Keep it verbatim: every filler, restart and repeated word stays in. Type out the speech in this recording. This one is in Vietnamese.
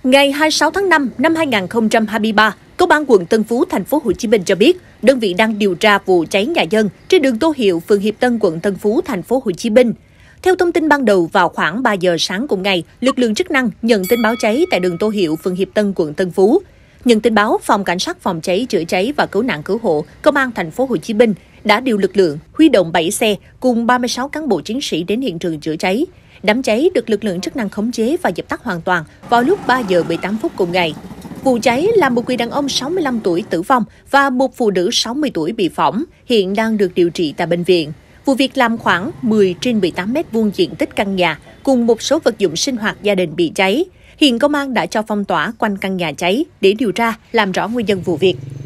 Ngày hai mươi sáu tháng năm năm hai nghìn không trăm hai mươi ba, Công an quận Tân Phú, thành phố Hồ Chí Minh cho biết, đơn vị đang điều tra vụ cháy nhà dân trên đường Tô Hiệu, phường Hiệp Tân, quận Tân Phú, thành phố Hồ Chí Minh. Theo thông tin ban đầu, vào khoảng ba giờ sáng cùng ngày, lực lượng chức năng nhận tin báo cháy tại đường Tô Hiệu, phường Hiệp Tân, quận Tân Phú. Nhận tin báo, Phòng Cảnh sát Phòng cháy chữa cháy và Cứu nạn Cứu hộ, Công an thành phố Hồ Chí Minh đã điều lực lượng, huy động bảy xe cùng ba mươi sáu cán bộ chiến sĩ đến hiện trường chữa cháy. Đám cháy được lực lượng chức năng khống chế và dập tắt hoàn toàn vào lúc ba giờ mười tám phút cùng ngày. Vụ cháy làm một người đàn ông sáu mươi lăm tuổi tử vong và một phụ nữ sáu mươi tuổi bị phỏng, hiện đang được điều trị tại bệnh viện. Vụ việc làm khoảng mười trên mười tám mét vuông diện tích căn nhà cùng một số vật dụng sinh hoạt gia đình bị cháy. Hiện công an đã cho phong tỏa quanh căn nhà cháy để điều tra, làm rõ nguyên nhân vụ việc.